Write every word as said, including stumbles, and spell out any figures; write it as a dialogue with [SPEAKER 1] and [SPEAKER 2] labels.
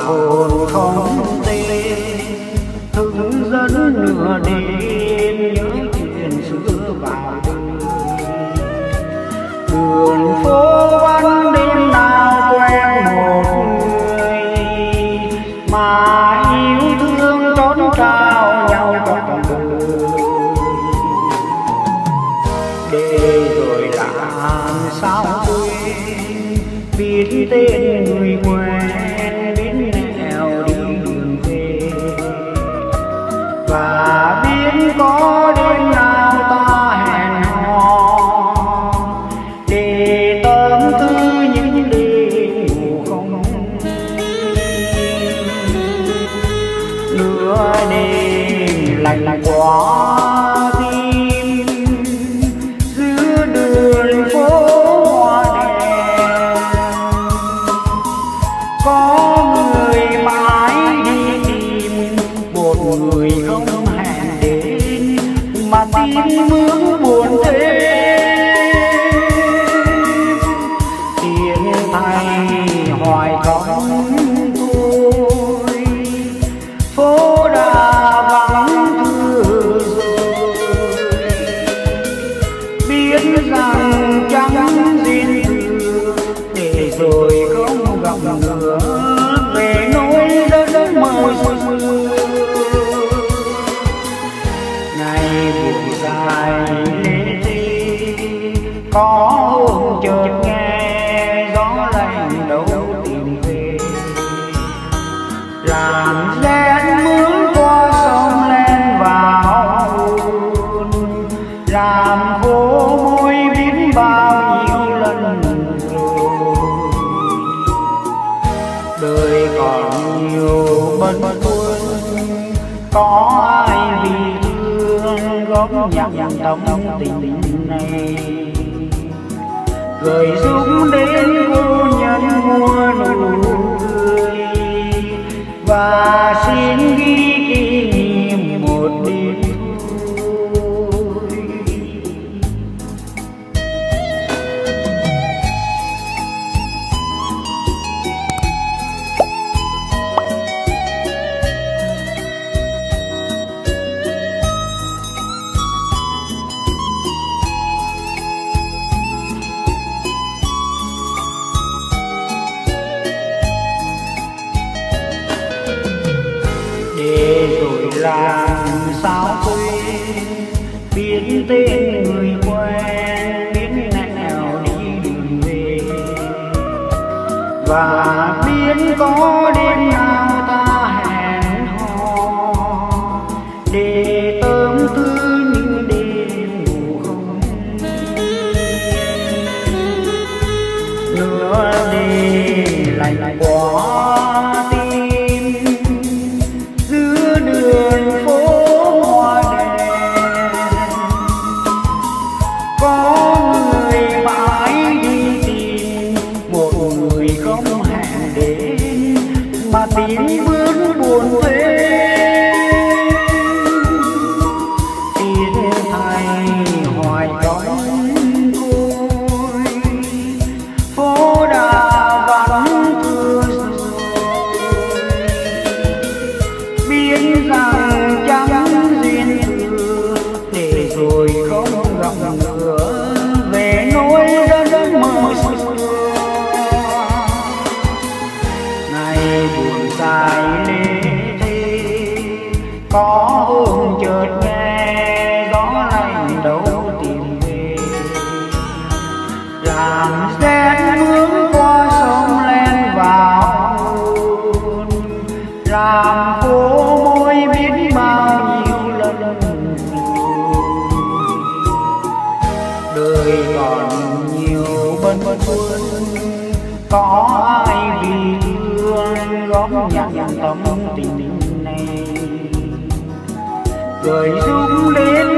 [SPEAKER 1] hồn không tên, thức giấc nửa đêm nhớ chuyện xưa vào đời. Đường phố vắng đêm nào quen một người, mà yêu thương trốn trao nhau trọn đời. Để rồi làm sao quên, biết tên người quen, biết nẻo đi đường về, và biết có đêm nào ta hẹn hò để tâm tư những đêm ngủ không nửa đêm lạnh lạnh quá tim giữa đường phố hoa đèn. Có người mãi đi tìm một người không hẹn đến, mà tim mướn buồn thêm. Tiếng thay hoài không thôi, phố đã vắng thưa rồi. Biết rằng chẳng duyên thừa, để rồi không gặp nữa về nỗi đất mơ xưa. Ngày buồn dài lê thê, có hôm chợt nghe gió lạnh đâu tìm về, làm rét mướn qua sông len vào hồn, làm khô môi biết bao nhiêu lần rồi. Đời còn nhiều bận khuôn, có ai vì thương góp nhặt tâm tình này, gửi giúp đến cô nhân mua nụ cười, và xin ghi kỷ niệm một đêm thôi. Để rồi làm sao quên, biết tên người quen, biết nẻo đi đường về, và biết có đêm nào ta hẹn hò để tâm tư những đêm ngủ không nửa đêm lạnh lạnh quá tim giữa đường phố hoa đèn. Có người mãi đi tìm một người không hẹn đến, mà tim bước buồn thêm. Tiếng thay hoài cõng côi, phố đã vắng thưa rồi. Biết rằng chẳng duyên thừa, để rồi không gặp nữa về nỗi đất mơ xưa. Ngày buồn dài lê thê, có hôm chợt nghe gió lạnh đâu tìm về, làm rét mướn qua sông len vào hồn, làm khô môi biết bao nhiêu lần rồi. Đời còn nhiều bận khuôn, có ai vì thương góp nhặt tâm tình này, gửi giúp đến